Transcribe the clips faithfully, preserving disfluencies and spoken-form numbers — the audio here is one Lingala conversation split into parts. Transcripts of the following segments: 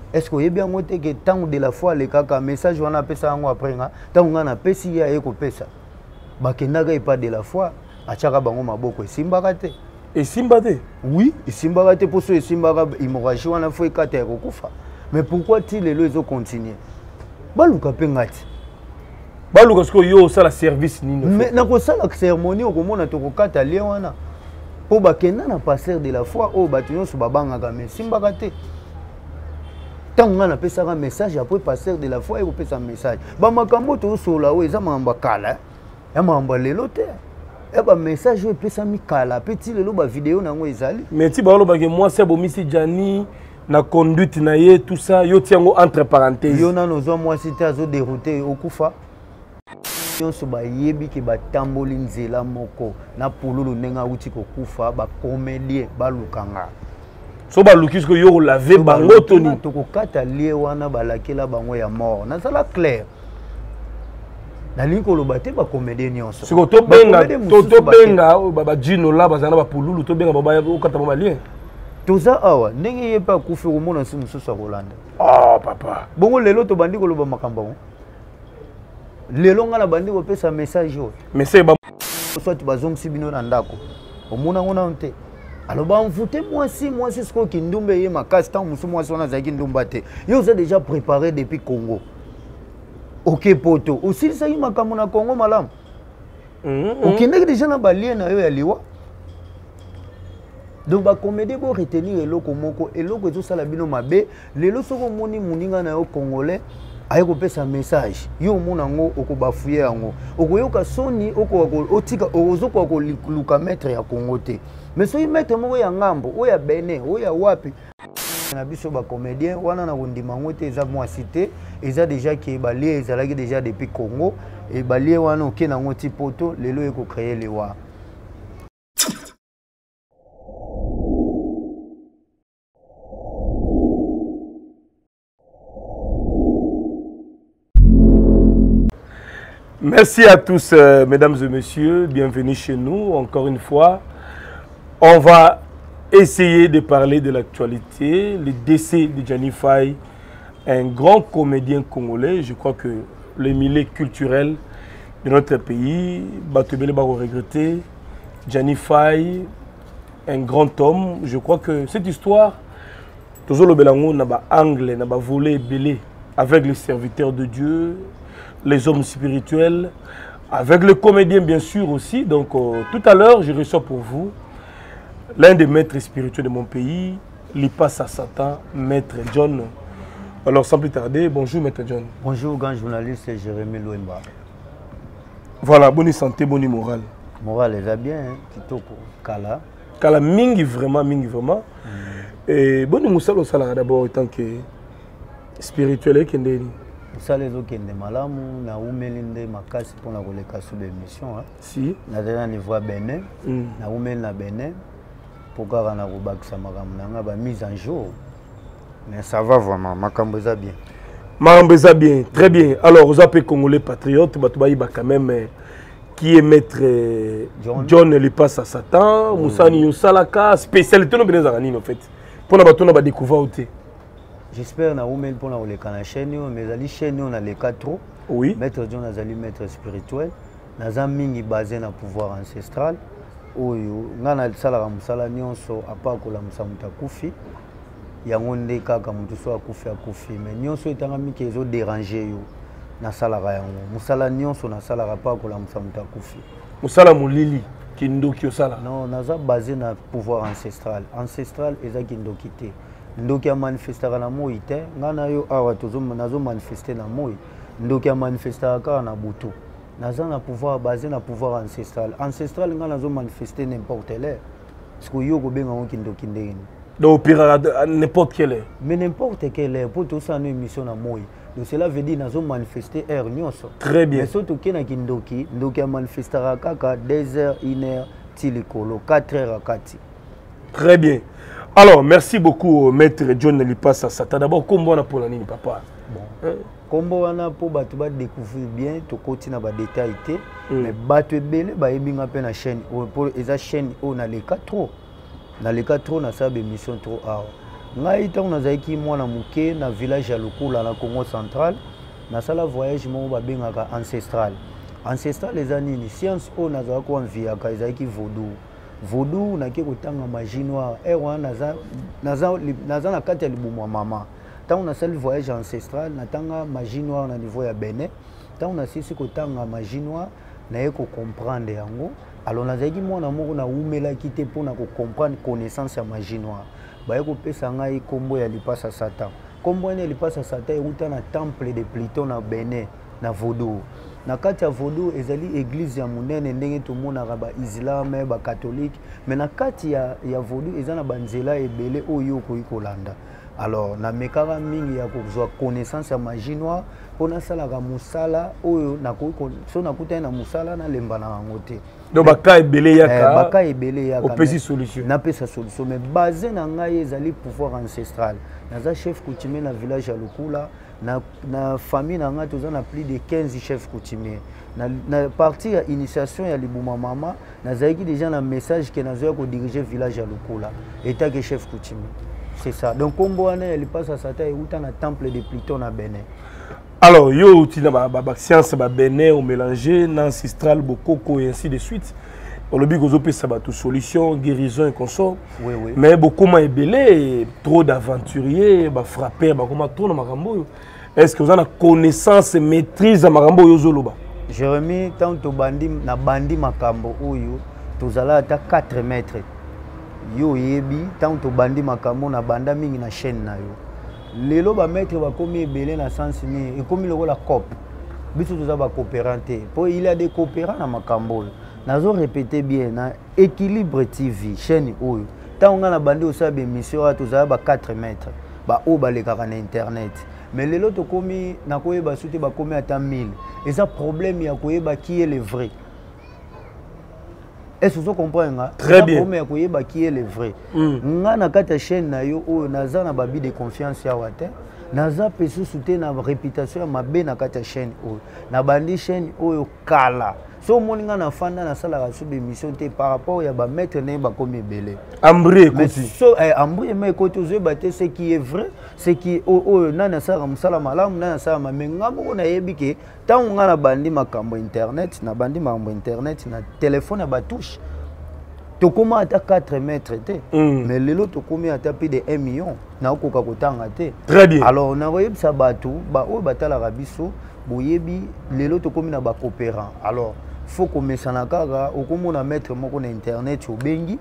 est-ce que vous bien noté que tant de la fois les caca message on a fait ça après tant on a fait si ya eko pesa bakendaka pas de la fois achaka bango maboko esimbaka te esimbaka te oui esimbaka te pour ceux esimbaka hémorragie wana faut ekata ya kokufa mais pourquoi ti lelo ezo continuer baluka pe ngati baluka siko yo sala service nino mais na ko sala cérémonie okomona to kokata lie wana po bakenda na passer de la foi o bato nyonso babangaka mais esimbaka te tant on a pesa un message après passer de la foi et pesa un message ba makambo to sola o eza mamba kala ya mamba lelo te e ba message o pesa mi kala petit lelo ba vidéo nango ezali mais ti ba lo ba ke moi c'est bomisi Jani na conduite na ye tout ça yo tiango entre parenthèses yo na nozo moi cité azo dérouter okufa nyonso ba yebi ke ba tamboli nzela moko na pololo nenga uti kokufa ba comédien ba lukanga so ba lukis ko yo laver bango toni to ko kata lie wana balakela bango ya mort na sala clair na linko lo baté ba comédien nyonso siko to benga to to benga baba Gino la bazana ba polulu to benga baba o kata ba lien toza awa ndenge ye pa kufi ko mona simu soso kolanda ah papa bongo lelo to bandi ko lo ba makambo lelo ngala bandi ko pesa message yo message ba soit bazong sibino na ndako omona ngona onte alors bah on votait moi si moi c'est ce qu'on kindumbe ye makasi tant musu moi sona zaki ndumba te yo za déjà préparé depuis Congo OK poto aussi ça y makambo na Congo malam OK ndeki déjà na balien na yo ya liwa donc ba comédie bo retenir eloko moko eloko ezo sala bino mabe lelo soko moni muninga na yo congolais aye ko pesa message yo mona ngo okobafuye yango okoyoka soni oko otika ozoko ko luka maître ya Congo te mais soki maître moko ya ngambo oya bene oya wapi na biso ba comédien wana na kondima ngo te eza moi cité eza déjà ki balie ezalaki déjà depuis Congo et balie wana oke na ngo ti poto lelo eko créer le wa Merci à tous, euh, mesdames et messieurs. Bienvenue chez nous, encore une fois. On va essayer de parler de l'actualité, le décès de Jani Faye, un grand comédien congolais. Je crois que le milieu culturel de notre pays, Batobele Baro regretté, Jani Faye, un grand homme. Je crois que cette histoire, toujours le Belango n'a pas angle, n'a pas volé belé avec les serviteurs de Dieu, les hommes spirituels, avec le comédien bien sûr aussi. Donc euh, tout à l'heure, je reçois pour vous l'un des maîtres spirituels de mon pays, Lipasa Satan, maître John. Alors sans plus tarder, bonjour maître John. Bonjour grand journaliste Jérémy Louemba. Voilà, bonne santé, bonne morale. Morale, elle va bien, hein? Kitoko, Kala. Kala mingi vraiment, mingi vraiment. Mm. Et bonne moussala au salaire d'abord en tant que spirituel et kendeni. Moussala est ok, de malamu, na oumelinde makasi pour la relève sur l'émission. Si. Na déjà niveau Bénin, na oumel na Bénin. Pour que na robak samaram na mise en jour. Mais ça va vraiment, Makambeza bien. Makambeza bien, très bien. Alors, vous appelez Congolais patriote, Batoubaïba quand même, qui est maître John, John Lipasa Satan, Moussani Yosalaka, spécialité de Bénézarani en fait. Pour la bâton, on va découvrir. J'espère que vous pour la chaîne, mais la chaîne, on a les quatre. Oui. Maître John Azali, maître spirituel. Nous avons basé sur le pouvoir ancestral. Oyo ngana sala musala nyonso apako la musamuta kufi yango nde kaka mutu so akufi akufi mais nyonso etanga miki ezo déranger yo na sala ga yango musala nyonso na sala apako la musamuta kufi musala mulili kindoki osala non naza basé na pouvoir ancestral ancestral eza kindoki te ndoki ya manifestaka na moi te ngana yo awa tozo nazo manifester na moi ndoki ya manifestaka kaka na butu. Nous avons un pouvoir basé sur le pouvoir ancestral. Ancestral, nous avons manifesté n'importe quelle heure. Parce que nous avons besoin de donc, n'importe quelle heure. Mais n'importe quelle heure, pour tout ça, nous avons une mission à moi. Donc, cela veut dire que nous avons manifesté heure. Très bien. Mais surtout, nous avons manifesté à deux heures, une heure, quatre heures à quatre. Très bien. Alors, merci beaucoup, maître John Lipasa Satan. D'abord, comment on a pour la ligne, papa? Bon. Hein? Comme on a pour découvrir bien, tu continues à détailler, mais battre belé, bah ebinga pe na chaîne, pour esa chaîne on a les quatre trop, na les quatre trop na ça émission trop ah. ngai ntango nazalaki mwana moke na village ya Lukula na Congo central nasala voyage moko babengaka ancestral. Ancestral eza nini? Science oyo nazalaki koanviaka ezalaki vaudou. Vaudou naki kotanga magie noire ewa naza naza naza na kati ya libumu ya mama. Ntango nasali voyage ancestral natanga magie noire na niveau ya Benin. Ntango nasisi kotanga magie noire naye ko comprendre yango. Alors nazalaki mwana moko na umelaki te mpona ko comprendre connaissance ya magie noire. Baye kopesa ngai kombo ya lipasa Satan. Kombo ya lipasa Satan euta na temple de Pluton na Benin na vaudou. Na kati ya vaudou ezali église ya monene ndenge tomonaka ba islam ba catholique, mais na kati ya ya vaudou eza na banzela ebele oyo koyi kolanda. Alors na mekaka mingi ya kozwa connaissance ya magie noire pona salaka musala oyo na koyi so na kuta na musala na lemba na yango te. Donc baka ebele yaka baka ebele yaka opesi solution. Na pesa solution mais basé na ngai ezali pouvoir ancestral. Naza chef coutumier na village ya Lukula. Na, na famille na nga toza na plus de quinze chefs coutumiers. Na, na partie ya initiation ya libuma mama nazalaki déjà na message que nazoya ko diriger village ya Lukula état que chef coutumier. C'est ça. Donc kombo wana elle passe à Satan et uta na temple de Pluton na Benin. Alors yo uti na ba, ba, ba science ba Benin au mélanger na ancestral bokoko et ainsi de suite. On le dit que vous ça toute solution, guérison et consort. Oui, oui. Mais beaucoup m'a ébélé, trop d'aventuriers, bah frapper, bah comment trop dans Marambo. Est-ce que vous avez la connaissance et maîtrise de Marambo Yozoloba? Jérémy, tant que bandi na bandi makambo oyo, tous allons à quatre mètres. Yo yebi, tant que bandi makambo na banda mingi na chaîne na yo. Lelo ba maître ba komi ébélé na sens ni, et comme il a la cop. Biso tous ba coopéranté. Pour il y a des coopérants na makambo. Nazo répéter bien na équilibre T V chaîne oyo tant on a bandi osa be mission à tous ba quatre mètres ba o ba le kaka na internet mais les autres komi na koyeba soute ba komi ata mille et ça problème ya koyeba qui est le vrai. Est-ce que vous comprenez? Très bien. Problème ya koyeba qui est le vrai. Nga na kata chaîne na yo oyo naza na babi de confiance ya wate naza pesu soute na réputation ya mabe na kata chaîne oyo na bandi chaîne oyo kala. So moninga na fanda na sala ka sube mission te par rapport ya ba maître ne ba comme belé. Ambré côté. So eh ambré mais côté zo ba te ce qui est vrai, ce qui o o na na sala musala malamu na na sala mamenga moko na yebike tant nga na bandi makambo internet na bandi makambo internet na téléphone ba touche. To koma ata quatre mètres te. Mm. Mais lelo to komi ata plus de un million na okoka kotanga te. Très bien. Alors na oyebisa batu ba o batala rabiso boyebi lelo to komi na ba coopérant. Alors faut commencer na kaka okomona mettre moko na internet obengi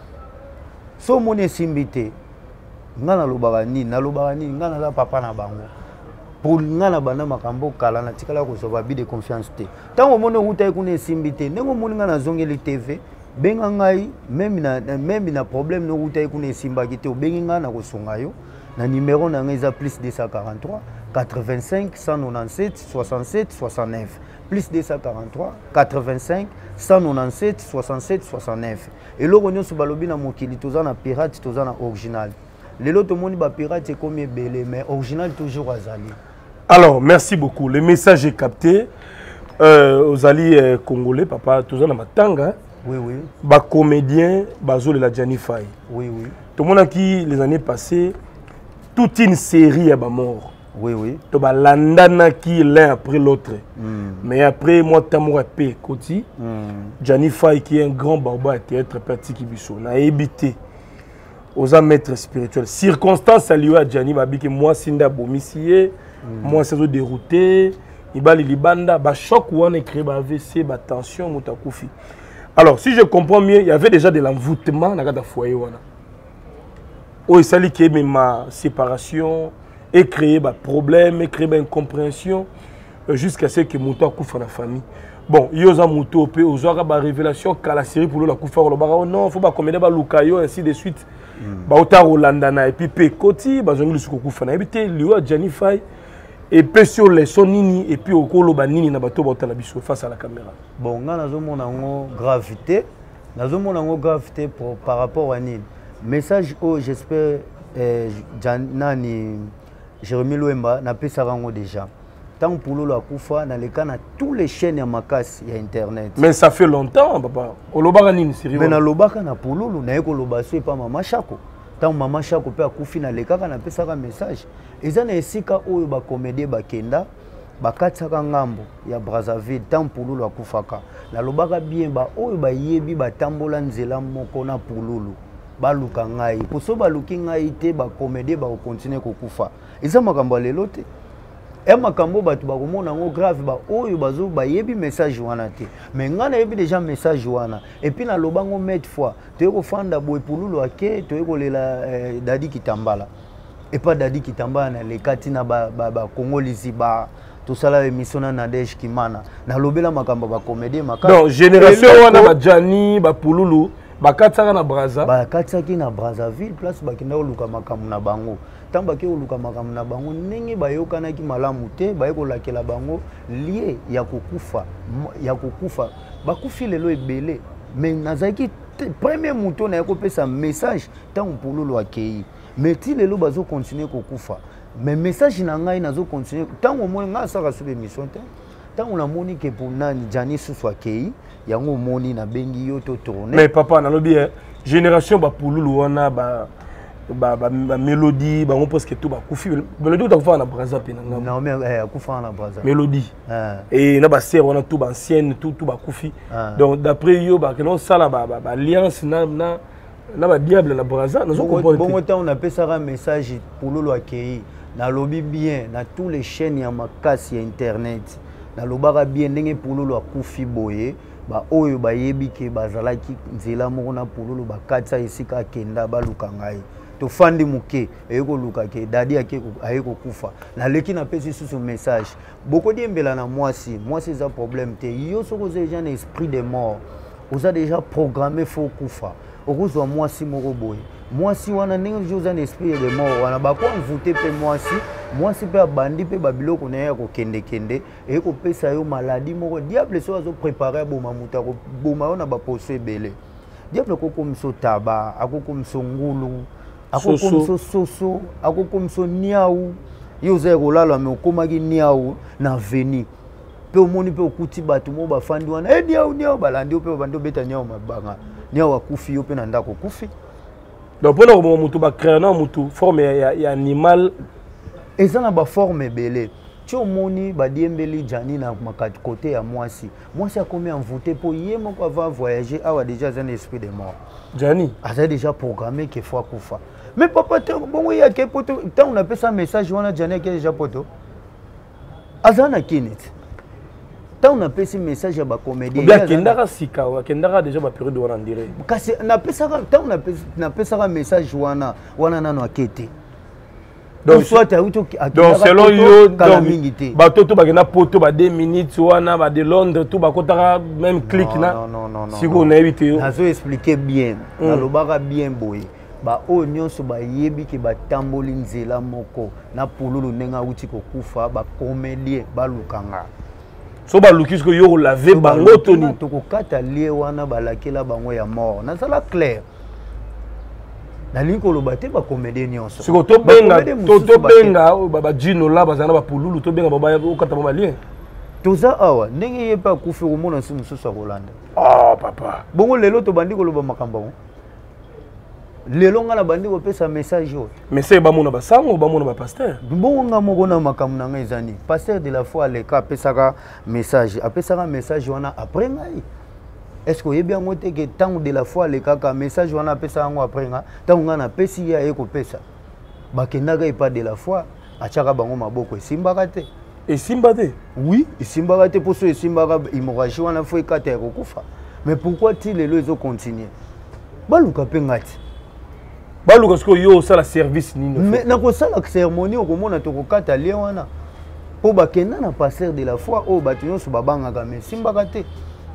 so mone simbité nga na lobaka nini na lobaka nini nga na papa na bango pour nga na bana makambo kala na tikala ko so ba bi de confiance te tango mone uta ekune simbité nengo mone nga na zongeli T V benga ngai même na même na problème no uta ekune simbaki te obengi nga na ko songa yo na numéro na nga plus deux cent quarante-trois quatre-vingt-cinq cent quatre-vingt-sept soixante-sept soixante-neuf plus deux cent quarante-trois quatre-vingt-cinq cent quatre-vingt-sept soixante-sept soixante-neuf et lo ronyo so balobi na mokili toza na pirate toza na original lelo to moni ba pirate comme ebele mais original toujours azali. Alors merci beaucoup, le message est capté. Euh, aux alliés euh, congolais papa toza na matanga. Oui oui. Ba comédien bazo de la Janify. Oui oui. Tout le monde qui les années passées toute une série à ba mort. Oui, oui. Tu vas l'andana qui l'un après l'autre. Mm. Mais après, moi, Tamoura P. Koti, mm. Janify qui est un grand barba théâtre pratique Ibiso, n'a évité aux maîtres spirituels. Circonstance à lui à Jani Babi que moi, Sinda Bomissier, mm. moi, c'est dérouté, Ibali Libanda, ba choc ou on écrit, ba A V C, ba tension, Moutakoufi. Alors, si je comprends mieux, il y avait déjà de l'envoûtement dans le foyer. Oh, il s'agit qu'il y ait ma séparation. Et créer des problèmes, et créer des incompréhensions jusqu'à ce que Mouto couche dans la famille. Bon, il y a un Mouto, il y a une révélation qu'à la série pour le couche dans la famille. Non, il faut pas comme des Lukayo, ainsi de suite. Il y a Rolandana et puis Pekoti, il y a un couche dans la famille. Il y a Janify, et puis sur les sonini, et puis au colo banini, na bato bota la biso face à la caméra. Bon, on a une gravité, on a une gravité par rapport à Nil. Message, oh, j'espère, Janani. Jérémy Louemba n'a pas ça déjà. Tant pour le Koufa, dans les cas, tous les chaînes à Makas, il y a Internet. Mais ça fait longtemps, papa. Au Lobaka, c'est mais dans le Lobaka, na pour le na eko lobaso et pas Mama Chako. tant maman Chako pe akufi na lekaka na pesaka message eza na esika oyo ba comédie bakenda bakatsaka ngambo ya Brazzaville tant Pululu akufaka na lobaka bien ba oyo bayebi batambola nzela moko na Pululu baluka ngai poso baluki ngai te ba comédie ba continuer kokufa eza makambo lelo te e makambo bato bakomona ngo grave ba oyo bazo bayebi message wana te mais ngana yebi déjà message wana et puis na lobango met fois to ko fanda boy Pululu ake to ko lela eh, Dadi Kitambala et pas Dadi Kitambala na le katina ba ba, ba Congolisi ba tout ça là émission na Nadej Kimana na lobela makambo ba comédie makambo donc génération wana ba Jani ba Pululu bakatsaka na Brazza bakatsaki na Brazzaville place bakinda oluka makambo na bango tamba ke oluka makambo na bango ndenge bayokanaki malamu te bayekolakela bango lié ya kokufa ya kokufa bakufi lelo ebele mais nazaki premier moto na yakopesa message tant Pululu akei mais ti lelo bazo continuer kokufa mais message na ngai nazo continuer tant au moins nga saka sur émission te tant on a moni ke pour nani Jani Susu akei yango moni na bengi yo to tourner mais papa na lobi génération ba Pululu wana ba ba ba mélodie ba on pense que tout ba kufi mélodie ta kufa na Brazza pe na non mais eh kufa na Brazza mélodie et na ba sœur wana tout ba ancienne tout tout ba kufi donc d'après yo ba que non ça là ba ba alliance na na na ba diable na Brazza nous on comprend bon temps on appelle ça un message Pululu akei na lobi bien na tous les chaînes ya makasi ya internet na lobaka bien ndenge Pululu akufi boye ba oyo bayebi ke bazalaki nzela moko na Pululu bakatsa esika kenda baluka ngai to fandi muke eyeko luka ke Dadi ake ayeko kufa na leki na pesi susu message beaucoup diembela na mwasi mwasi za problème te yo soko déjà un esprit de mort oza déjà programmé fo kufa okozwa mwasi moko boye mwasi wana ndenge joza un esprit de mort wana bako mvute pe mwasi mwasi pe abandi pe babiloko na ya ko kende kende eyeko pesa yo maladie moko diable so azo préparer boma muta ko boma ona ba poser belé diable ko komso taba akoko mso ngulu akoko mso soso akoko mso niau yo za kolala me okomaki niau na veni pe omoni pe okuti bato mo bafandi wana eh niau niau balandi pe bando beta niau mabanga niau akufi yo pe na ndako kufi donc pour nous mutu ba créer na mutu forme ya, ya animal eza na ba forme belé tu omoni ba diembeli Jani na makati côté ya mwasi mwasi akomi envoûté pour yé moko va voyager awa déjà un esprit de mort Jani a déjà programmé que fois kufa mais papa bon il y a que poto tant on appelle ça message wana Jani qui déjà poto azana kinit tant on appelle ce message à ba comédien bien kendara sika wa kendara déjà ba période wana ndire kasi na pesa tant on appelle na pesa message wana wana nano akete donc soit auto donc selon yo bato to bakena poto ba deux minutes wana ba de Londres tout bakotaka même clic na non non non si ko na éviter yo nazo expliquer bien na lobaka bien boye ba o nyonso ba yebi ke batamboli nzela moko na Pululu nenga uti ko kufa ba comédien ba lukanga so ba lukis ko yo laver bango toni to ko kata lie wana balakela bango ya mort na sala clair na linko lobate ba comédien nyonso siko to benga to to benga ba Jino la bazana ba Pululu to benga ba o kata ba lien toza awa ndenge ye pa kufi ko mona simu so Rolanda ah papa bongo lelo to bandi ko loba makambo lelo ngala bandi ko pesa message yo mais c'est ba mona ba sango ba mona ba pasteur bongo nga moko na makambo na ngai ezani pasteur de la foi le ka pesaka message apesaka message wana après ngai est-ce que yebi yango te ke tango de la foi le kaka message wana apesa yango après nga tango nga na pesi ya eko pesa bakendaka epa de la foi achaka bango maboko esimbaka te esimbaka te oui esimbaka te poso esimbaka hémorragie wana fo ekata ya kokufa mais pourquoi ti lelo ezo continuer baluka pe ngati baluka siko yo osala service nini mais na kosala cérémonie okomona tokokata lie wana po bakenda na pasteur de la foi oyo bato nyonso babangaka mais esimbaka te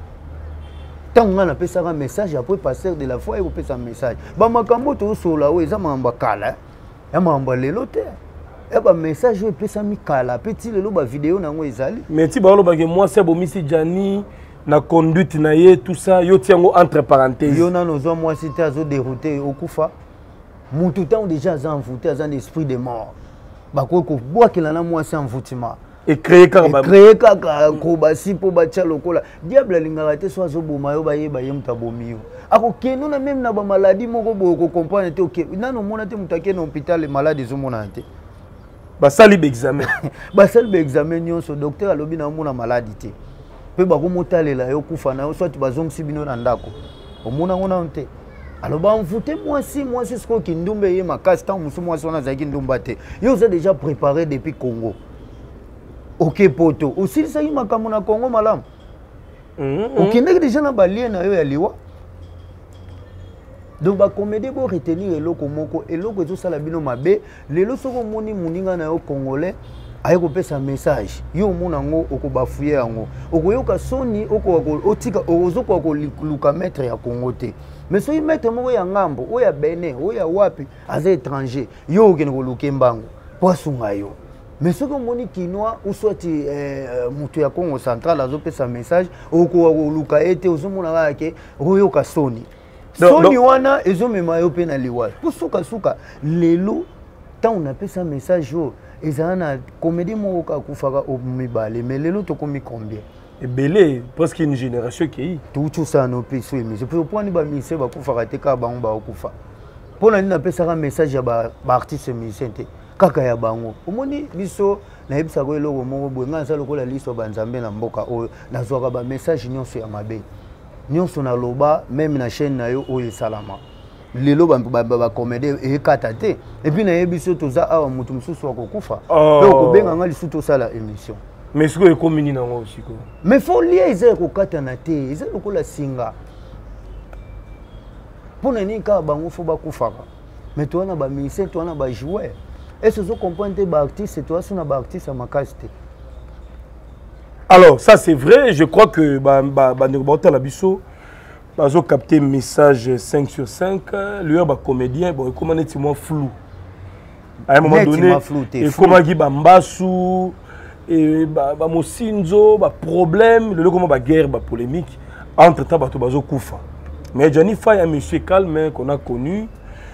tant on a appelé ça un message après pasteur de la foi et on peut ça message ba makambo to sola o eza mamba kala ya mamba lelo te e ba message o pesa mi kala petit lelo ba vidéo nango ezali mais ti ba lo ba ke moi c'est bomisi Jani na conduite na ye tout ça yo tiango entre parenthèses yo na nozo moi cité azo dérouté okufa mutu tant déjà za envoûté za un esprit de mort ba ko ko boa ke na moi c'est envoûtement et créer kaka créer kaka ko basi po batia lokola diable alingaka te so azoboma yo bayeba ye muta bomi yo akokende na même na ba maladie moko boye ko comprendre te ok nano mona te muta ke na hôpital malade ezomona te basali ba examen basali ba examen nyonso docteur alobi na mona maladie te pe bakomotalela yo kufa na yo soit bazongisi bino na ndako omona ngona te alors ba mvute mwasi mwasi siko kindumbe ye makasi tant musu mwasi wana zaki ndumba te yo za déjà préparé depuis Congo. Ok poto aussi ça y makambo na Congo malamu ok ndeki déjà na balie na yo ya liwa donc ba comédie bo retenir eloko moko eloko ezo sala bino mabe lelo soko moni muninga na yo congolais aye ko pesa message yo mona ngo okobafuye yango okoyoka soni oko otika ozoko ko luka maître ya Congo te mais so y maître moko ya ngambo o ya Benin o ya wapi aza étranger yo okene ko luka mbango poasunga yo. Mais ce que je Kinois ou soit mutu ya Congo central azopesa message oko luka ete ozomona ke royoka soni soni wana ezomema yo pe na liwa pusuka suka lelo tant on appelle ça message yo ezana comédie moko ka kufaka omibale mais lelo to komi combien et belé parce qu'il y a une génération qui est tout tout ça no pe so mais je peux prendre ba mise ba kufaka te ka bango ba okufa pona ni appelle ça message ya ba artiste musicien te kaka ya bango omoni biso na yebisa ko eloko moko boye nga nsa lokola liso banzambe na mboka oyo nazwaka ba message nyonso ya mabe nyonso na loba même na chaîne na yo oyo salama lelo ba ba comédie e kata te et puis na yebiso toza awa mutu mususu wa kokufa pe okobenga nga lisuto sala émission mais ce que komini na ngo aussi ko mais faut lier eza ko kata na te eza lokola singa pona ni ka bango fo ba kufaka mais toi na ba musicien toi na ba joueur. Et ce que vous comprenez, c'est toi, c'est un artiste à ma casté. Alors, ça c'est vrai, je crois que Banderbota Labisso a capté un message cinq sur cinq. Lui, un comédien, bon, comment est-il moins flou? À un moment donné, et comment il y a Mbassou, et Mosinzo, problème, le comment guerre, polémique, entre-temps, Bato Koufa. Mais Johnny Faye, un monsieur calme qu'on a connu.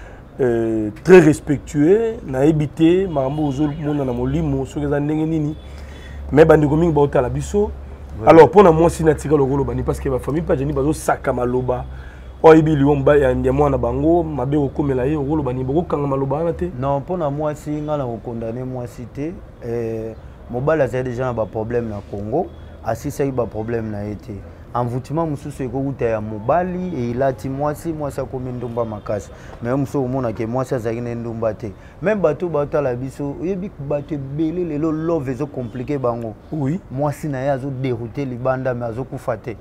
Euh, très respectueux, na habité, mambo ozol mona na molimo, so keza ndenge nini. Mais bandi komingi ba otala biso. Alors pour na moi si na tika lokolo bani parce que ba famille pa jeni bazo saka maloba. O ibi liomba ya ndemo na bango, mabe ko komela ye okolo bani boko kanga maloba na te. Non, pour na moi si nga na ko condamner moi cité euh mobala za déjà ba problème na Congo, asisa ba problème na été. Envoûtement mususu ekokuta ya mobali et ilati mwasi mwasi akomi ndumba makasi mais muso omona ke mwasi azaki na ndumba te même bato bato la biso yebi bato belé lelo love ezo compliqué bango oui mwasi na ya azo dérouter libanda mais azo kufa te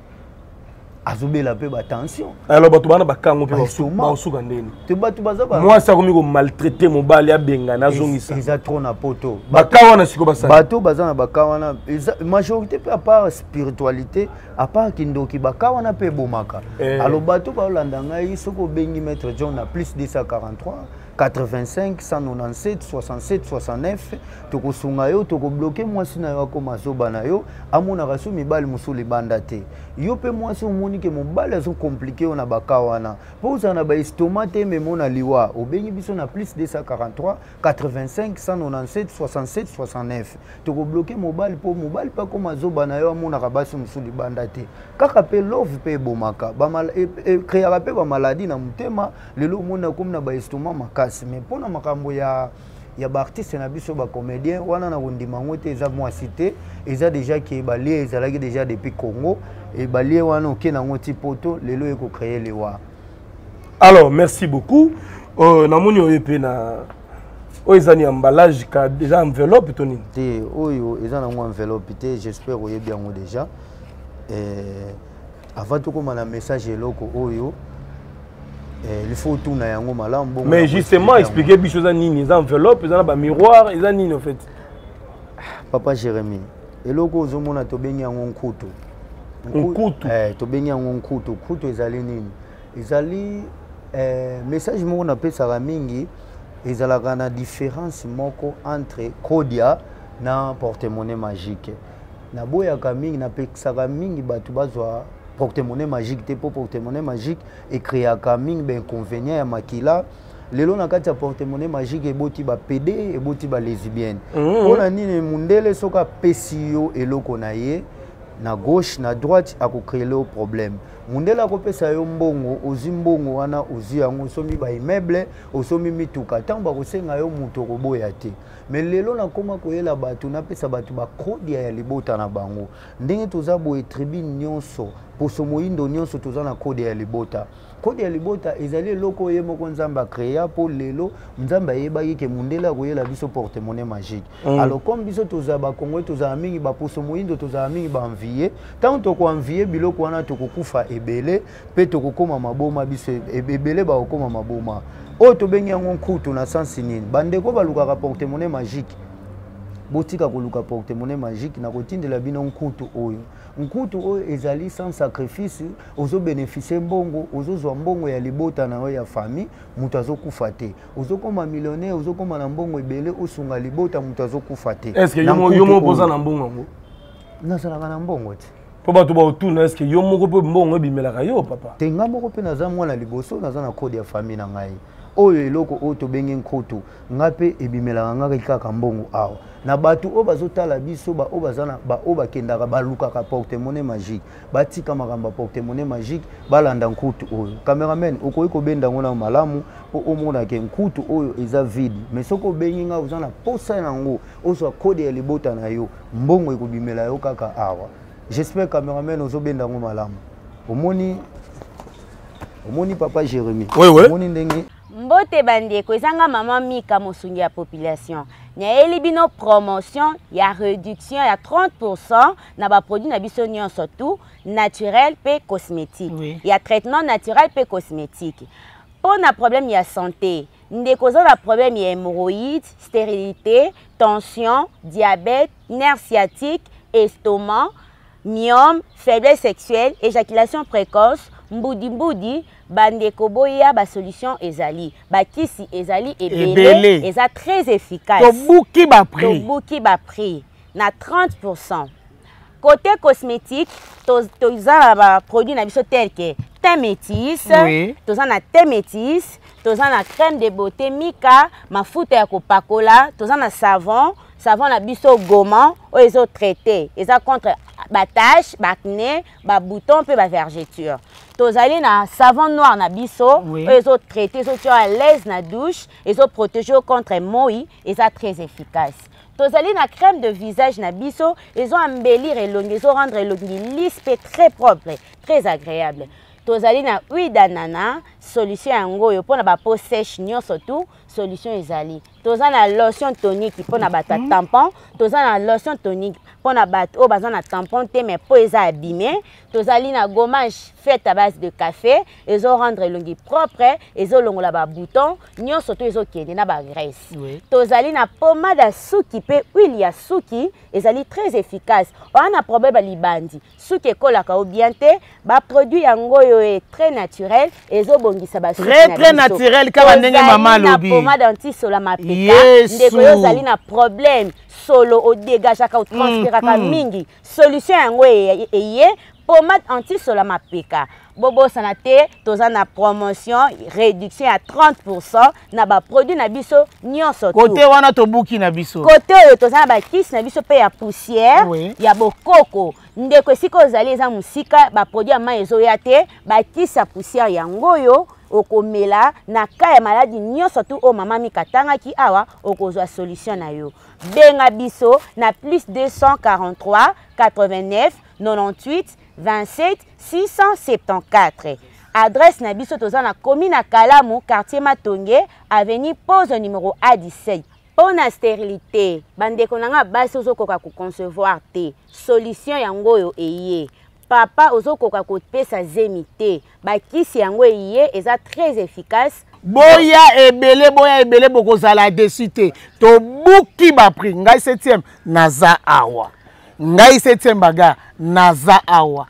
azo bela pe ba tension alors bato bana bakango pe ba suka ndeni te bato baza ba mwasi akomi ko maltraiter mobali abenga na zongisa eza trop na poto bakawa na siko basana bato baza na bakawa na majorité pe à part spiritualité à part kindoki bakawa na pe bomaka alors bato ba olanda ngai soko bengi maître John na plus deux cent quarante-trois quatre-vingt-cinq cent quatre-vingt-sept soixante-sept soixante-neuf toko sunga yo toko bloquer mwasi na yo ko mazoba na yo amona rasu mibali musuli banda te yo pe mwasi omoni ke mobali azo compliqué on a bakawa na poza na ba estomac te me mona liwa obengi biso na plus deux cent quarante-trois quatre-vingt-cinq cent quatre-vingt-sept soixante-sept soixante-neuf toko bloquer mobali po mobali pa ko mazoba na yo amona rabasu musuli banda te kaka pe love pe bomaka ba mal e créer pe ba maladie na mutema lelo mona comme na ba estomac maka mais pour na makambo ya ya ba artiste na biso ba comédien wana na kondima ngote eza moi cité eza déjà qui ba lié ezalaki déjà depuis Congo et ba lié wana ok na ngoti poto lelo eko créer les wa. Alors merci beaucoup euh na moni oyepe na oizani emballage ka déjà enveloppe toni te oyo eza na enveloppe te j'espère oyebi yango déjà euh avant tout comme un message eloko oyo il faut tout na yango malam bon mais justement expliquer biso za nini za enveloppe za ba miroir za nini en fait papa Jérémy eloko ozomona to bengi yango nkutu nkutu eh to bengi yango nkutu nkutu ezali nini ezali eh message moko na pesa mingi ezalaka na différence moko entre kodia na porte-monnaie magique na boyaka mingi na pesa mingi batu bazwa porte-monnaie magique te pour porte-monnaie magique et créer un mingi ben inconvénient ya makila lelo na kati ya porte-monnaie magique eboti ba P D eboti ba lesbienne pona nini mundele soka pesi yo eloko na ye na gauche na droite akokréer le problème mundele akopesa yo mbongo ozi mbongo wana ozi yango somi ba immeuble osomi mituka tamba kosenga yo muto koboya te mais lelo na koma koyela batu na pesa batu ba kodia ya libota na bango ndenge toza boye tribune nyonso poso moyindo nyonso toza na kode ya libota kode ya libota ezali eloko ye moko nzamba créer po lelo nzamba yebaki ke mundela koyela biso porte-monnaie magique mm. alors comme biso toza ba Congo toza mingi ba poso moyindo toza mingi ba envier tant to ko envier biloko wana to kokufa ebele pe to kokoma maboma biso ebele ba kokoma maboma o to bengi yango nkutu na sens nini bandeko baluka porte-monnaie magique botika koluka porte-monnaie magique na kotindela bino nkutu oyo nkutu oyo ezali sans sacrifice ozo bénéficier mbongo ozo zwa mbongo ya libota na yo ya famille mutu azokufa te ozo koma millionnaire ozo koma na mbongo ebele osunga libota mutu azokufa te est-ce que yomo yomo poza na mbongo ngo nazalaka na mbongo te po bato ba otuna est-ce que yomo ko mbongo ebimelaka yo papa tenga moko pe naza mwana liboso naza na code ya famille na ngai oyo eloko oyo tobengi nkutu nga pe ebimelaka nga kaka mbongo awa na batu o bazotala biso ba o bazana ba o bakendaka balukaka porte-monnaie magique batika makambo porte-monnaie magique balanda nkutu oyo cameraman okoyi kobenda ngo na malamu po omona ke nkutu oyo eza vide mais soko bengi nga uzana posa nango ozo kode ya libota na yo mbongo ekobimela yo kaka awa j'espère cameraman ozobenda ngo malamu omoni omoni papa Jérémy oui, oui. omoni ndenge mbote bandeko ezanga mama Mika mosungi ya population nyaeli bino promotion ya réduction ya trente pour cent na ba produit na biso nyonso tout naturel pe cosmétique oui. Ya traitement naturel pe cosmétique pour na problème ya santé ndeko za na problème ya hémorroïdes stérilité tension diabète nerf sciatique estomac myome faiblesse sexuelle éjaculation précoce mbudi mbudi bandeko boya ba solution ezali ba kisi ezali ebele eza très efficace to buki ba prix to buki ba prix na trente pour cent côté cosmétique to to za ba produit na biso tel que thé métis oui. To za na thé métis to za na crème de beauté Mika mafuta ya kopakola to za na savon savon na biso goma o ezo traité eza contre ba tache ba acné ba bouton pe ba vergeture tozali na savon noir na biso oui. Ezo traité ezo tu à l'aise na douche ezo protéger contre moi eza très efficace tozali na crème de visage na biso ezo embellir elongi ezo rendre elongi lisse pe très propre très agréable tozali na huile d'ananas solution yango yo pona ba peau sèche nyonso tout solution ezali toza na lotion tonique pona ba tampon toza na lotion tonique pona ba o baza na tampon te mais po eza abîmé tozali na gommage faite à base de café ezo rendre elongi propre ezo longola ba bouton nyonso tout ezo kende na ba graisse oui. Tozali na pommade à suki pe huile ya suki ezali très efficace on a problème libandi suki ekolaka bien te ba produit yango yo est très naturel ezo bongisa ba suki très très naturel kama ndenge mama lobi pommade anti-sola mapeka ndeko yo zali na problème solo o dégageaka o transpiraka mm, mingi mm. Solution yango eye pommade anti-sola mapeka bobo sanate toza na promotion réduction à trente pour cent na ba produit na biso nyonso tout côté wana to buki na biso côté oyo toza na ba kisi na biso pe ya poussière oui. Ya bokoko ndeko esika ozali eza musika ba produit ya ma ezoya te ba kisi ya poussière yango yo okomela na ka ya maladie nyonso tout o mama Mika tangaki awa okozwa solution na yo benga biso na plus deux cent quarante-trois quatre-vingt-neuf quatre-vingt-huit vingt-sept six cent soixante-quatorze. Adresse na biso toza na commune na Kalamu quartier Matonge avenue pose numéro A dix-sept. Pour la stérilité bandeko nanga basi ozokoka ko concevoir te solution yango yo eye papa ozokoka ko pesa zemité bakisi yango eye eza très efficace boya ebele boya ebele bokozala dessus te to buki ba prix ngai septième naza awa ngai septième baga naza awa.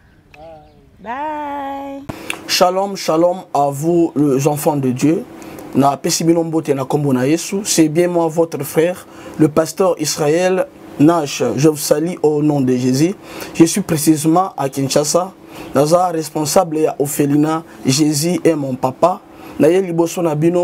Bye. Shalom, shalom à vous les enfants de Dieu. Na Pesibilombote na Kombo na Yesu, c'est bien moi votre frère, le pasteur Israël Nash. Je vous salue au nom de Jésus. Je suis précisément à Kinshasa. Naza responsable ya Ophelina, Jésus est mon papa. Na ye liboso na bino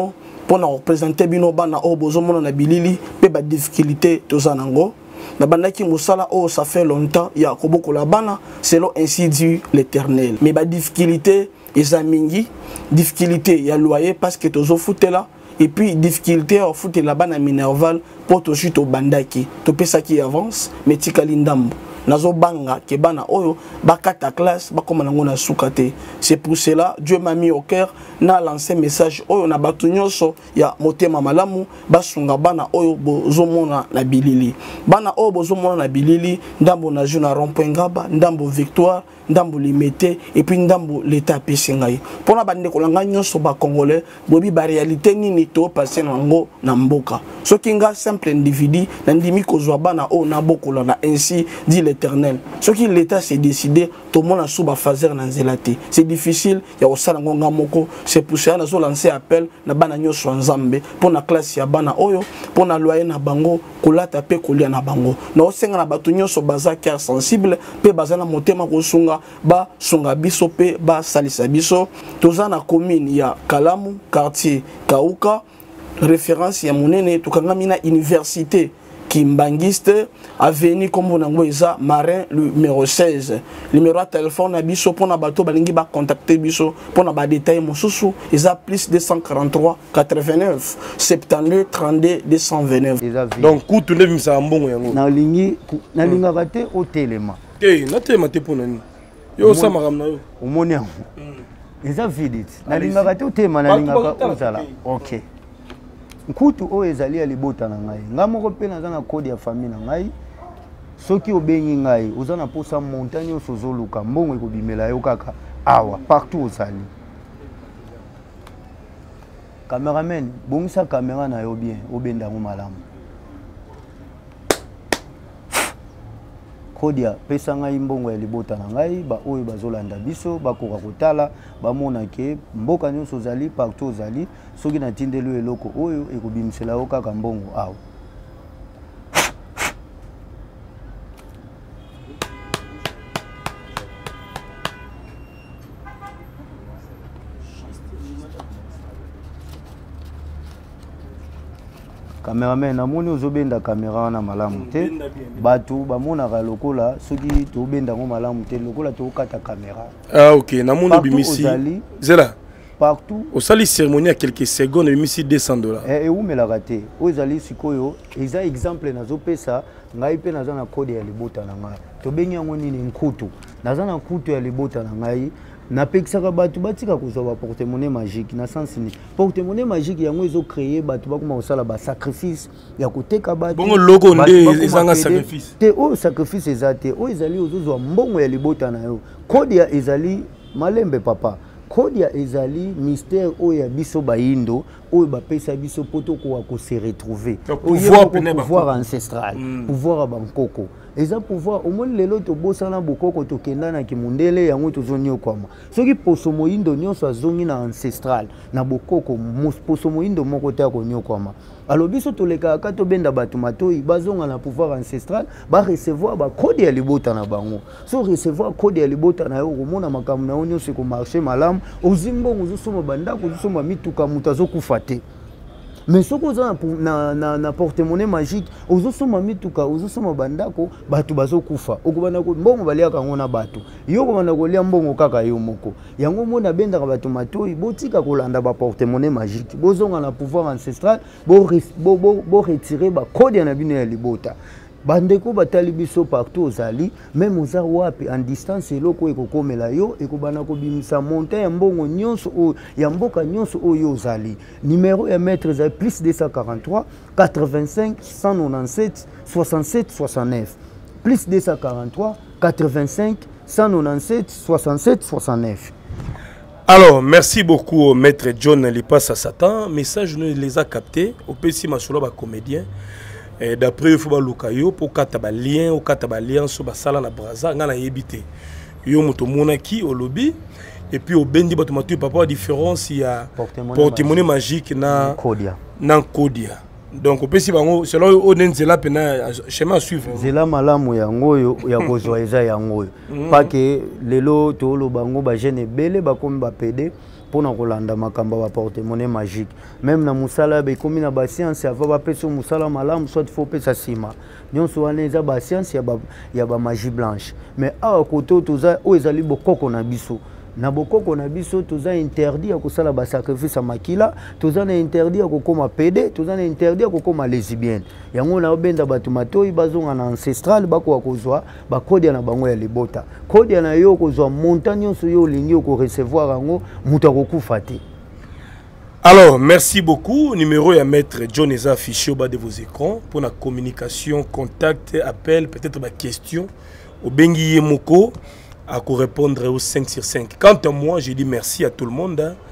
pour nous représenter bino bana o bozomona na bilili pe ba difficulté tozanango na bandaki musala o ça fait longtemps ya koboko la bana selon ainsi dit l'Éternel mais ba difficulté ezamingi difficulté ya loyer parce que tozo foutela et puis difficulté au foot la bana minerval pour to chute au bandaki to pesa qui avance mais tikali ndambo nazo banga ke bana oyo bakata classe bakoma nango na sukate. C'est pour cela Dieu m'a mis au cœur na lancé message oyo na batu nyonso ya motema malamu basunga bana oyo bozomona na bilili bana oyo bozomona na bilili ndambo na juna rond-point Ngaba ndambo Victoire ndambo Limité et puis ndambo l'état pesingai pona bande kolanga nyonso ba congolais bobi ba réalité nini to passer nango na mboka soki nga simple individu na ndimi kozwa bana oyo na bokola na ainsi dit l'Éternel soki l'état s'est décidé tout le monde a sous ba fazer na nzelate c'est difficile ya osala ngonga moko. C'est pour ça nazo lancer appel na bana nyonso nzambe pour na classe ya bana oyo pour na loyer na bango kolata pe kolia na bango na osenga na batu nyonso baza cœur sensible pe baza na motema kosunga ba sunga biso pe ba salisa biso toza na commune ya Kalamu quartier Kauka référence ya monene tukangami na université Kimbangiste avenue comme on a Marin le numéro seize numéro de téléphone à biso pour na bato balingi ba contacter biso pour na ba détail mosusu isa plus deux cent quarante-trois quatre-vingt-neuf soixante-douze trente-deux deux cent vingt-neuf donc kutu ndevi msa mbongo yango na lingi na linga raté au téléma eh na téléma te pour nani yo sa makam na yo omoni yango isa vidit na linga raté au téléma na linga ka ozala OK nkutu oyo ezali ya libota na ngai nga moko pe naza na kode ya famille na ngai soki obengi ngai oza na posa montagne oso ozoluka mbongo ekobimela yo kaka awa partout ozali cameraman bongisa caméra na yo bien obenda ngo malamu kodia pesa ngai mbongo ya libota na ngai ba oyo bazolanda biso bakoka kotala bamona ke mboka nyonso ozali partout ozali soki natindeli eloko oyo ekobimisela yo kaka mbongo awa cameraman namoni ozobenda caméra na malamu te batu bamonaka lokola soki tobenda ngo malamu te lokola tokata caméra ah OK namoni bimisi zela partout osali cérémonie à quelques secondes bimisi deux cents dollars eh eumelaka te ozali sikoyo eza exemple nazopesa ngai pe naza na code ya libota na ngai tobengi yango nini nkutu naza na nkutu ya libota na ngai napekisaka batu batika kozwa ba porte-monnaie magique na sens ni porte-monnaie magique yango ezo créer batu bakoma kosala ba sacrifice ya koteka batu bongo logo nde ezanga sacrifice te o sacrifice ezate o ezali ozozwa mbongo ya libota na yo code ya ezali malembe papa code ya ezali mystère o ya biso bayindo o bapesa biso poto ko ko se retrouver pouvoir pouvoir ancestral pouvoir bankoko eza pouvoir au moins lelo to bosana bokoko to kenda na kimundele yango to zonyo kwama soki poso moyindo nyonso azongi na ancestral na bokoko poso moyindo moko ta ko nyokwama alors biso to leka ka to benda batu matoi bazonga na pouvoir ancestral ba recevoir ba code ya libota na bango so recevoir code ya libota na yo komona makamu na onyo se ko marché malam ozimbo ngozosoma bandako ozosoma mituka mutazo kufate mais ce qu'on a na na na porte-monnaie magique ozosoma mituka ozosoma bandako batu bazokufa okubana ko mbongo balia kango na batu yo komana kolia mbongo kaka yo moko yango mona bendaka batu matoi botika kolanda ba porte-monnaie magique bozonga na pouvoir ancestral bo bo bo, bo retirer ba code na bino ya libota bandeko batali biso partout ozali même oza wapi en distance eloko ekokomela yo ekobana kobimisa montagne ya mbongo nyonso o ya mboka nyonso oyo ozali numéro ya maître za plus deux cent quarante-trois quatre-vingt-cinq cent quatre-vingt-sept soixante-sept soixante-neuf plus deux cent quarante-trois quatre-vingt-cinq cent quatre-vingt-sept soixante-sept soixante-neuf. Alors, merci beaucoup, maître John Lipas à Satan. Message, nous les a captés. Au P C Masolo, comédien. D'après il faut ba lukayo pour kataba lien ou kataba lien sur ba sala na braza ngana yebité yo moto monaki au lobby et puis au bendi bato matu papa différence il y a porte-monnaie magique na kodia na kodia donc au pesi bango selon onenzela pena chemin à suivre zela malamu yango yo ya kozwa eza yango pas que lelo to lo bango ba jeune belé ba comme ba pede pona kolanda makamba ba porte-monnaie magique. Même na musala ba komi na ba science ava ba peso musala malamu soit faut pesa sima. Nyonso wana eza ba science ya ba ya ba magie blanche. Mais awa koto toza o ezali bokoko na biso. Na bokoko na biso toza interdit ya kosala ba sacrifice ya makila, toza na interdit ya kokoma pede, toza na interdit ya kokoma lesbienne. Yango na obenda batu matoi bazonga na ancestral bako kozwa ba kode na bango ya libota. Kode na yo kozwa montagne so yo lingi ko recevoir yango muta kokufa te. Alors, merci beaucoup. Numéro à maître John est affiché au bas de vos écrans pour la communication, contact, appel, peut-être ma question. Au Bengi Yemoko à répondre au cinq sur cinq. Quant à moi, je dis merci à tout le monde. Hein.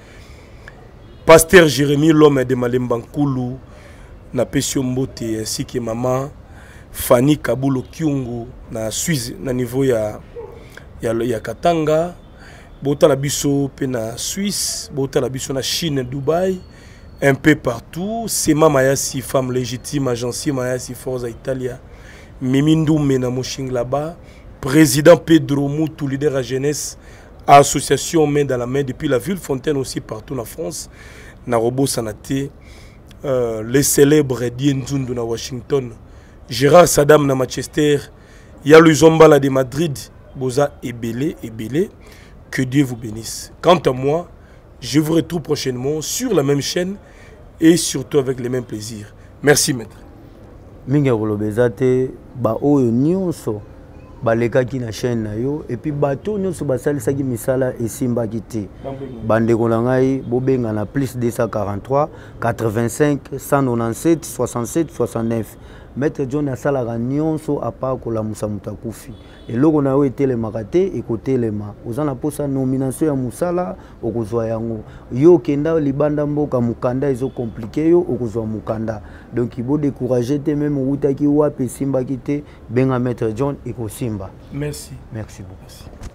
Pasteur Jérémy, l'homme de Malembankoulou, na Pesio Mbote, ainsi que maman Fanny Kabulo Kyungu, na Suisse, na niveau ya, ya, ya Katanga. Bota la biso pe na Suisse, bota la biso na Chine, Dubaï, un peu partout. Sema Mayasi, femme légitime, agence Mayasi, Forza Italia, Mimindu Mena Moshing là-bas, président Pedro Moutou, leader à jeunesse, association main dans la main depuis la ville Fontaine aussi partout en France, Narobo Sanate, euh, les célèbres Dienzundu na Washington, Gérard Saddam na Manchester, Yalou Zombala de Madrid, Boza Ebele, Ebele. Que Dieu vous bénisse. Quant à moi, je vous retrouve prochainement sur la même chaîne et surtout avec les mêmes plaisirs. Merci, maître. Mingi kolobezate ba oyo nyonso balekaki na chaîne na yo et puis bato nyonso basalisaki misala esimbaki te. Bandeko na ngai bobenga na plus deux cent quarante-trois quatre-vingt-cinq cent quatre-vingt-sept soixante-sept soixante-neuf. Maître John asalaka nyonso apa kolamusa mutu akufi. Eloko na yo etelemaka te ekotelema. Oza na posa nomination ya musala okozwa yango. Yo kenda libanda mboka mukanda ezo compliqué yo okozwa mukanda. Donc il faut décourager te même utaki wapi simbaki te benga Maître John ekosimba. Merci. Merci beaucoup. Merci.